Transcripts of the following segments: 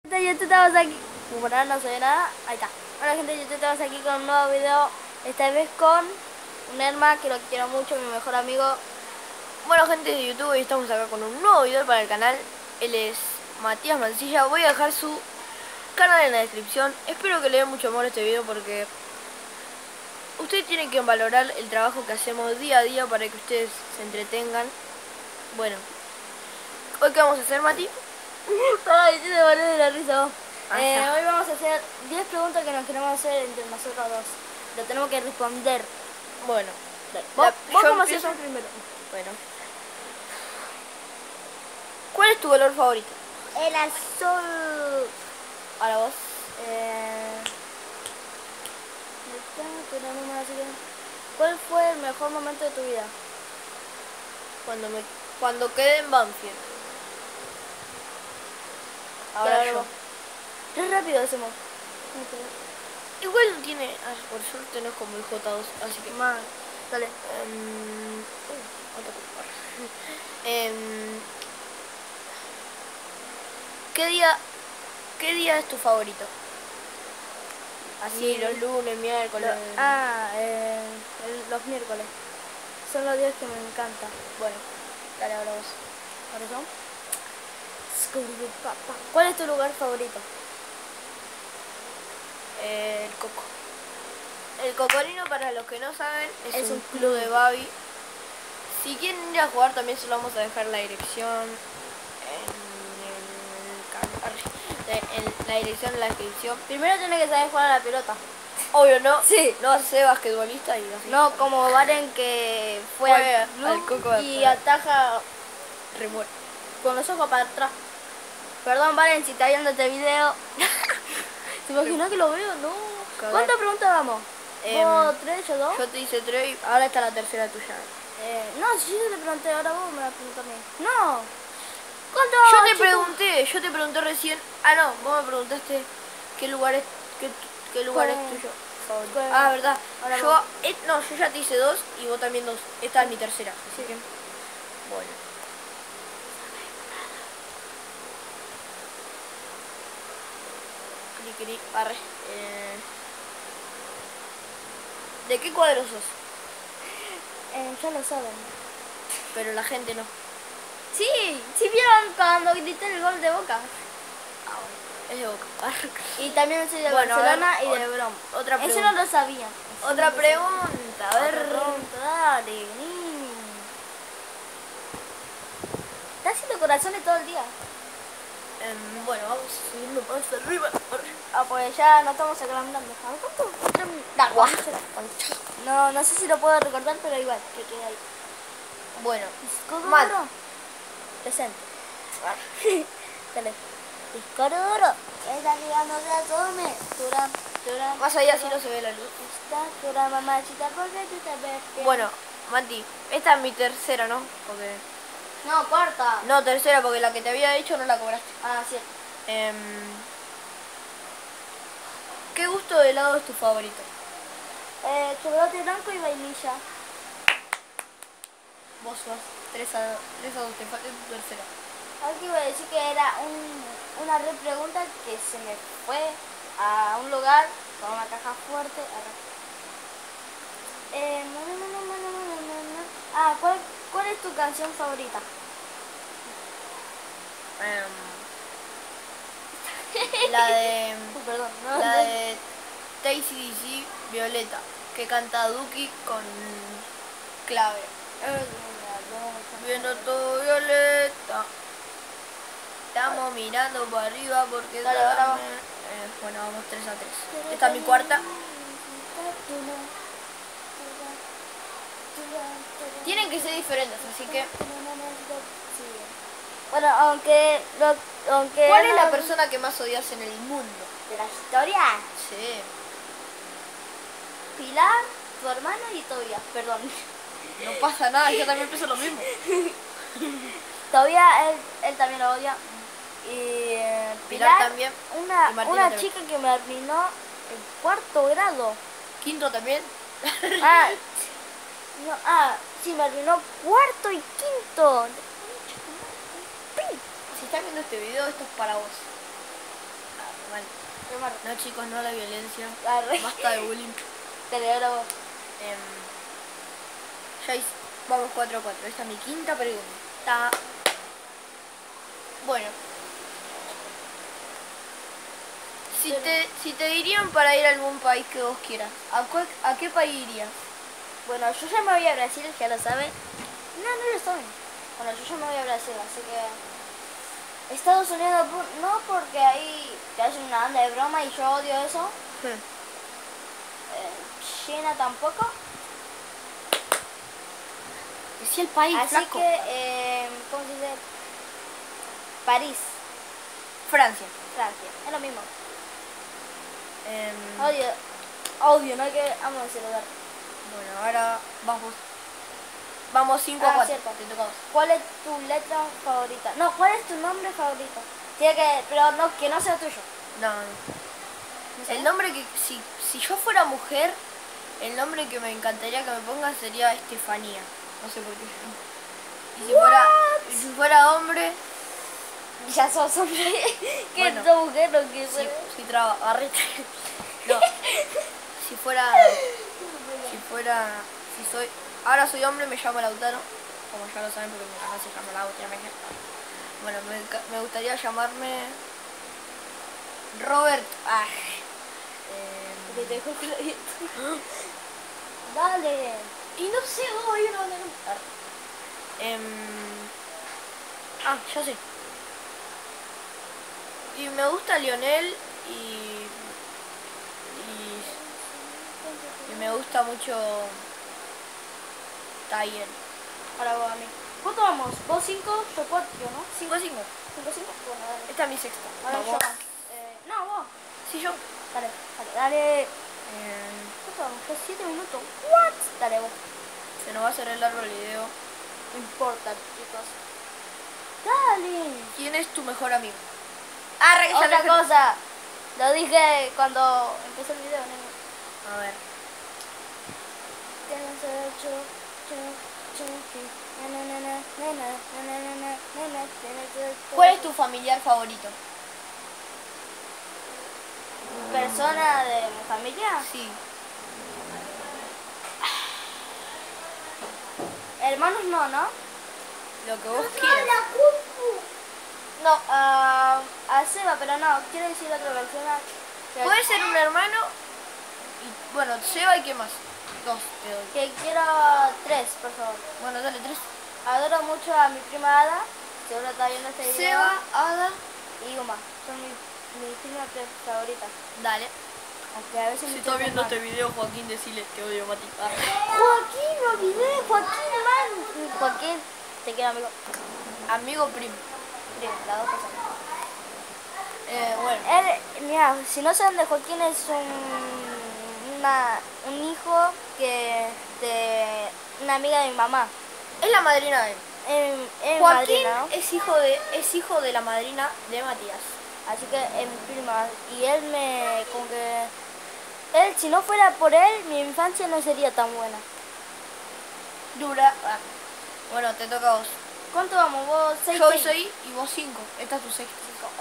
Gente, YouTube, estamos aquí. Bueno, no se ve nada. Ahí está. Hola gente de YouTube, estamos aquí con un nuevo video. Esta vez con un Erma que lo quiero mucho, mi mejor amigo. Bueno, gente de YouTube, hoy estamos acá con un nuevo video para el canal. Él es Matías Mancilla. Voy a dejar su canal en la descripción. Espero que le den mucho amor a este video porque ustedes tienen que valorar el trabajo que hacemos día a día para que ustedes se entretengan. Bueno, ¿hoy qué vamos a hacer, Mati? Ay, yo me volví de la risa vos. Ajá. Hoy vamos a hacer 10 preguntas que nos queremos hacer entre nosotros dos. Lo tenemos que responder. Bueno, ¿Vos yo cómo empiezo. haces primero? Bueno, ¿cuál es tu color favorito? El azul. Ahora vos. ¿Cuál fue el mejor momento de tu vida? Cuando quedé en Banfield. Ahora yo. Qué rápido hacemos. Igual no tiene, por suerte no es como el J2, así que Más. Dale. otra cosa. ¿Qué día es tu favorito? Así, los lunes, miércoles. Los miércoles. Son los días que me encantan. Bueno, dale ahora vos. ¿Cuáles son? ¿Cuál es tu lugar favorito? El Coco. El Cocorino, para los que no saben, es un club club de Babi. Si quieren ir a jugar, también se lo vamos a dejar la dirección en la dirección en la descripción. Primero tiene que saber jugar a la pelota. Obvio, ¿no? Sí. No vas a ser basquetbolista y así. No como Varen que fue al al Coco y ataja remuere. con los ojos para atrás. Perdón Varen si está viendo este video. ¿Te imaginas que lo veo? No. Cagar. ¿Cuántas preguntas vamos? ¿Vos 3, yo 2? Yo te hice 3 y ahora está la tercera tuya. No, si yo te pregunté, ahora vos me la preguntás a mí. No. ¿Cuánto? Yo te pregunté recién. Ah, no, vos me preguntaste qué lugar es tuyo favorito. Ah, verdad. Ahora Yo ya te hice 2 y vos también 2. Esta es mi tercera, así que bueno. Cri, arre. ¿De qué cuadro sos? Ya lo saben. Pero la gente no. Sí, sí vieron cuando grité el gol de Boca. Ah, bueno, es de Boca. Y también soy de Bueno, Barcelona y de Brom. Otra Eso pregunta. no lo sabían. Otra pregunta, a ver. Dale. Está haciendo corazones todo el día. Bueno, vamos subiendo más arriba. Ah, pues ya no estamos aclamando. No sé si lo puedo recordar, pero igual, que quede ahí. Bueno, Disco duro. Presente. Dale. Disco duro. Esta liga no se asume. Durán. más allá si no se ve la luz. Durán, mamachita, porque tú te ves bien. Bueno, Mati, esta es mi tercera, ¿no? Porque... No, cuarta. No, tercera, porque la que te había dicho no la cobraste. Ah, cierto. ¿Qué gusto de helado es tu favorito? Chocolate blanco y vainilla. Vos vas 3 a 2, te falta tu tercera. Aquí iba a decir que era una re pregunta que se me fue a un lugar con una caja fuerte. ¿Cuál es tu canción favorita? La de... Perdón, La de TCDC Violeta, que canta Duki con Clave. Viendo todo Violeta. Estamos mirando para arriba porque... Dale, ahora vamos. Bueno, vamos 3 a 3. Esta es mi cuarta. Tienen que ser diferentes, así que... Bueno, aunque ¿Cuál es la persona que más odias en el mundo? de la historia? Sí. Pilar, tu hermano y Tobias, perdón. No pasa nada, yo también pienso lo mismo. Tobias, él también lo odia. Y Pilar también. Una también. chica que me arruinó el 4º grado. Quinto también. Sí, me arruinó 4º y 5º. Si estás viendo este video, esto es para vos. Mal. Hermano. No, chicos, no a la violencia. Arre. Basta de bullying. Dale, ahora vos. Ya hice. Vamos 4-4. Esta es mi quinta pregunta. Bueno. Si te dirían para ir a algún país que vos quieras, ¿a qué país irías? Bueno, yo ya me voy a Brasil, ya lo saben. No lo saben. Bueno, yo ya me voy a Brasil, así que... Estados Unidos no, porque ahí te hacen una banda de broma y yo odio eso. China tampoco. Decía el país, Así flaco. que, ¿cómo se dice? París, Francia. Francia, es lo mismo. Em, Odio, no hay que... Vamos a ese lugar. Bueno, ahora vamos 5-4. Cierto. Te toca a vos. ¿Cuál es tu letra favorita? No, ¿cuál es tu nombre favorito? Tiene que... Pero no, que no sea tuyo. No. ¿No sé? El nombre que... Si yo fuera mujer, el nombre que me encantaría que me pongan sería Estefanía. No sé por qué. Y si fuera hombre... Ya sos hombre. ¿Qué Bueno, sos mujer o qué sos? Si traba, agarrete. No. Si fuera... Si soy... Ahora soy hombre, me llamo Lautaro. Como ya lo saben porque mi canal se llama Lautaro. Bueno, me gustaría llamarme... Robert... Porque te dejo clarito. Dale. Y no sé, hay uno donde no... ya sé. Y me gusta Lionel y me gusta mucho Tyler. Ahora vos a mí. ¿Cuánto vamos? ¿Vos 5? Yo 4, ¿no? 5-5. 5, 5. Bueno, dale. Esta es mi sexta. Ahora Vamos. yo. No, vos. Sí, yo. Dale. ¿Cuánto vamos? Ya 7 minutos. ¿What? Dale, vos. Se nos va a hacer el largo el video. No importa, chicos. Dale. ¿Quién es tu mejor amigo? Otra cosa. Lo dije cuando empezó el video, ¿no? A ver. ¿Cuál es tu familiar favorito? ¿Persona de mi familia? Sí. Hermanos no, ¿no? Lo que vos quieras. No, a Seba, pero no, quiero decir otra persona. Puede ser un hermano y bueno, Seba y qué más. 2 te doy. Que quiero 3, por favor. Bueno, dale 3. Adoro mucho a mi prima Ada, seguro está viendo este video. Seba, Ada, Y Uma, son mis primas favoritas. dale. Aunque a veces Si me estás chocan viendo más. este video, Joaquín, decile te odio, Mati. Joaquín, me olvidé, Joaquín, man. Joaquín, te quiero, amigo. Amigo primo. Primo, las dos personas. Bueno. Él, mira, si no saben de Joaquín, es un hijo de una amiga de mi mamá. Es la madrina de él. Es Joaquín madrina, ¿no? es hijo de la madrina de Matías. Así que es mi prima. Y él como que... Él, si no fuera por él, mi infancia no sería tan buena. Dura. Bueno, te toca a vos. ¿Cuánto vamos? ¿Vos 6? Yo hoy 6 y vos 5. Esta es tu sexta.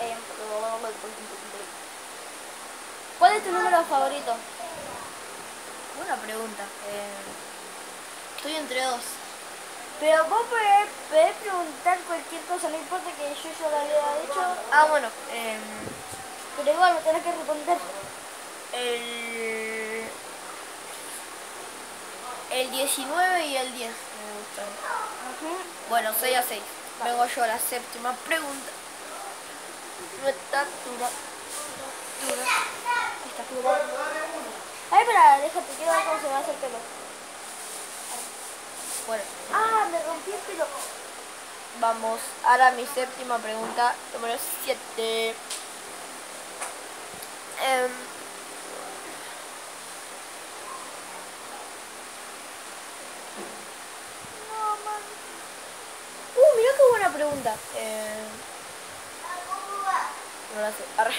¿Cuál es tu número favorito? Buena pregunta. Estoy entre 2. Pero vos podés preguntar cualquier cosa, no importa que yo ya lo había dicho. Bueno. Pero igual me tenés que responder. El 19 y el 10 me gustan. Bueno, 6-6. Vengo yo a la séptima pregunta. No está dura. Está dura. Ay, espera, déjate, quiero ver cómo se va a hacer el pelo. Bueno, Me rompí el pelo. vamos. Ahora mi séptima pregunta, número 7. Mira qué buena pregunta. No la sé. Arre.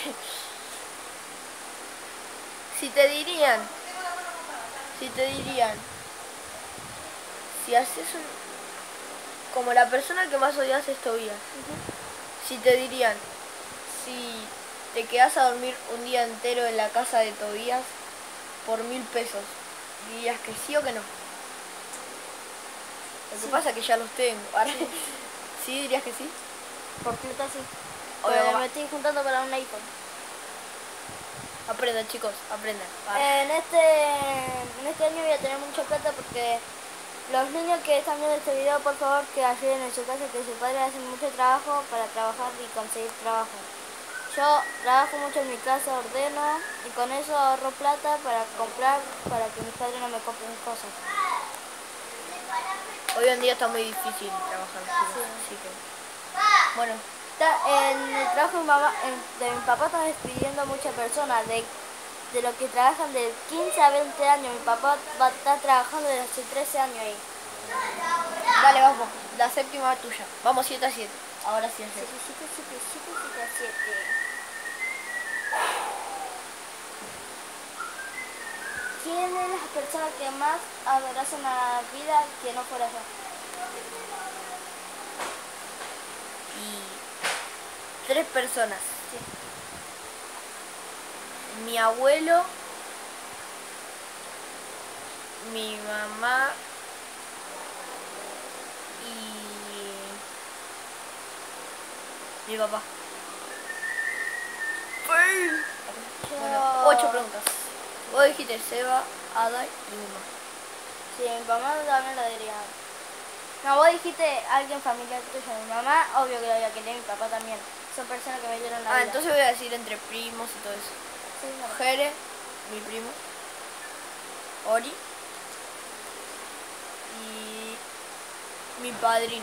Si te dirían, si haces como la persona que más odias es Tobías, si te dirían, si te quedás a dormir un día entero en la casa de Tobías por 1000 pesos. ¿Dirías que sí o que no? Lo que pasa es que ya los tengo. Sí. ¿Sí dirías que sí? Por plata sí. Obvio, Pero mamá. me estoy juntando para un iPhone. Aprendan, chicos, aprendan. En este año voy a tener mucha plata porque los niños que están viendo este video, por favor, que ayuden en su casa, que sus padres hacen mucho trabajo para trabajar y conseguir trabajo. Yo trabajo mucho en mi casa, ordeno y con eso ahorro plata para comprar, para que mis padres no me compren cosas. Hoy en día está muy difícil trabajar, chicos, Sí. así que... Bueno, En el trabajo de mi papá están despidiendo a muchas personas, de los que trabajan de 15 a 20 años. Mi papá va a estar trabajando desde hace 13 años ahí. dale, vamos. La séptima tuya. Vamos 7-7. Ahora sí, 7, 7, 7, 7, 7, 7. ¿Quién es la persona que más adoras en la vida que no fuera yo? Y 3 personas. Sí. Mi abuelo, mi mamá y mi papá. Bueno, 8 preguntas. Vos dijiste Seba, Ada y Uma. Sí, mi mamá también lo diría. No, vos dijiste alguien familiar tuyo. Mi mamá, obvio que lo voy a querer, mi papá también. Son personas que me dieron la vida. Entonces voy a decir entre primos y todo eso. Sí, no. Jere, mi primo, Ori y mi padrino.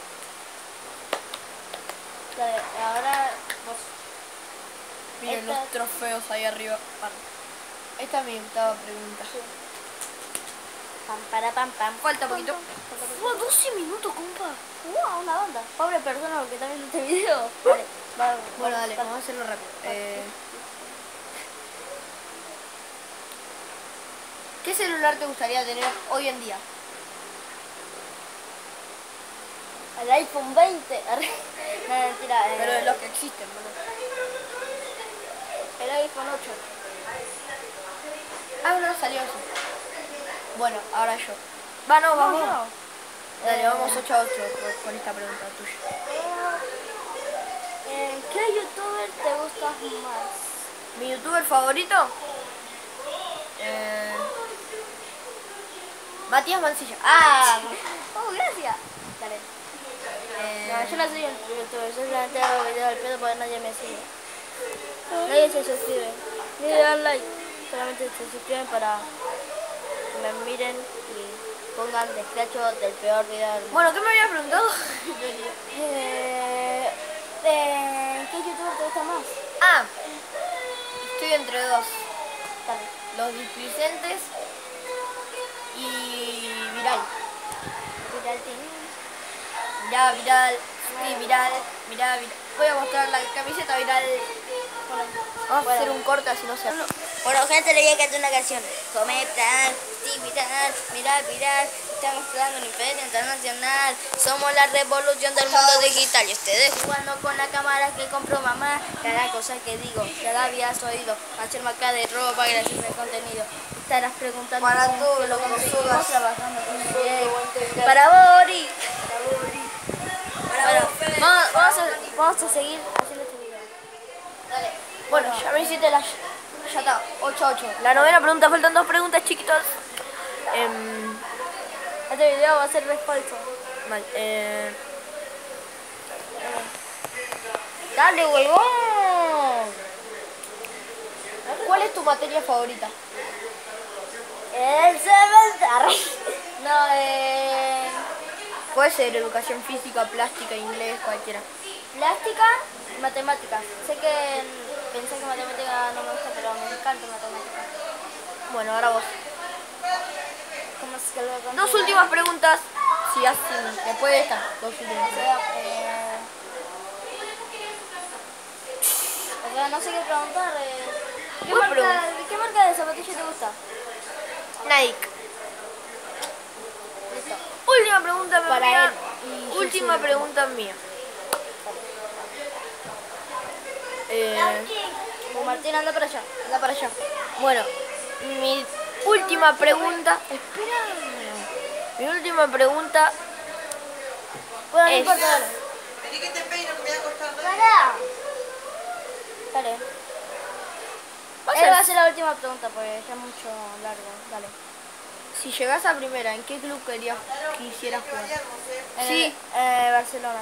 Dale, ahora vos. Miren Esta- los trofeos ahí arriba. Esta es mi octava pregunta. Sí. Pam, para, pam, pam. Falta poquito. Falta poquito. 12 minutos, compa. Wow, una banda. Pobre persona porque está viendo este video. Vale, Bueno, dale, vamos a hacerlo rápido. ¿Qué celular te gustaría tener hoy en día? El iPhone 20. No, mentira. Pero de los que existen, ¿no? El iPhone 8. No, salió eso. Bueno, ahora yo. No, vamos. No. Dale, vamos 8 a 8 con esta pregunta tuya. ¿Qué youtuber te gusta más? ¿Mi youtuber favorito? Matías Mancilla. Oh, gracias. Dale. No, yo no soy un youtuber, solamente hago videos al pedo porque nadie me sigue. Nadie se suscribe. Ni le dan like. Solamente se suscriben para que me miren y pongan descracho del peor video del mundo. Bueno, ¿qué me habías preguntado? ¿Qué youtuber te gusta más? Estoy entre dos. Dale. Los displicentes y Viral. Viral TV. Mirá, Viral. Sí, Viral. Mirá, Viral. Voy a mostrar la camiseta Viral. Vamos a hacer un corte así no se... Bueno, gente, le voy a cantar una canción. Come plan, sí, viral, mira, viral. Estamos creando un imperio internacional. Somos la revolución del mundo digital. Y ustedes jugando con la cámara que compró mamá. Cada cosa que digo, ya la habías oído. Hacer marca de ropa, gracias al contenido. Estarás preguntando Para cómo todo que lo que conseguimos subas. trabajando con bien. Para Bori. Bueno, vamos a seguir haciendo este video. Dale. Bueno, ya me hiciste la... Ya está, 8 a 8. La novena pregunta, faltan 2 preguntas, chiquitos. Este video va a ser re falso. Mal. Dale, huevón. ¿Cuál es tu materia favorita? El semestre. No, Puede ser educación física, plástica, inglés, cualquiera. plástica y matemáticas. Sé que pensé que matemática no me gusta, pero me encanta matemática. Bueno, ahora vos. ¿Cómo es que lo voy a contar? 2 últimas preguntas. Si hacen, después de estas, 2 últimas O preguntas. sea, no sé qué preguntar. Vos pregunta. ¿Qué marca de zapatillas te gusta? Nike. Listo. Última pregunta Para mía. él y Última Jesús. pregunta mía. Martín, anda para allá. Anda para allá. Bueno, mi última pregunta. Espera. Mi última pregunta. Bueno, no Es- importa, dale. Vení que te peino, que me voy a acostar. ¡Para! Dale. ¿Vas Él va a a- hacer la última pregunta porque ya es mucho largo. Dale. Si llegas a primera, ¿en qué club quisieras jugar? En Sí. Barcelona.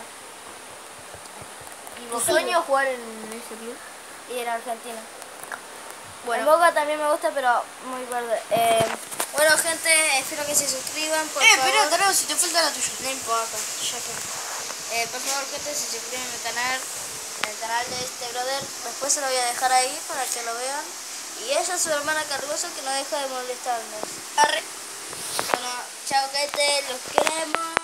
¿Tu sueño es jugar en ese club? Y en Argentina. Bueno, En Boca también me gusta, pero muy verde. Bueno, gente, espero que se suscriban, por favor. Tarado, si te falta la tuya. No importa, ya que. Por favor, gente, se suscriben al canal, el canal de este brother. Después se lo voy a dejar ahí para que lo vean. Y ella es su hermana Cargoso que no deja de molestarnos. Arre. Bueno, chao, gente, los queremos.